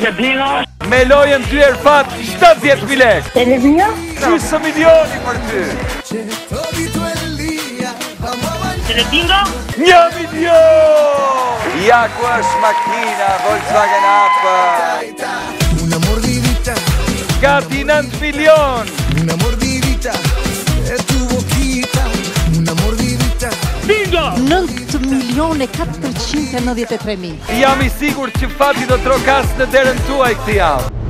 Televingo. Me lojën 2 herë fat, 70.000 lekë. Televingo. Gjysë milioni për ty. Televingo. 1 milion! Ja ku është makina Volkswagen Up. Una mordidita, Gati 9 milion. una mordidita de tu boquita, una mordidita. Bingo. 9.493.000. Jam i sigurt që fati do trokas në derën tuaj këtë javë.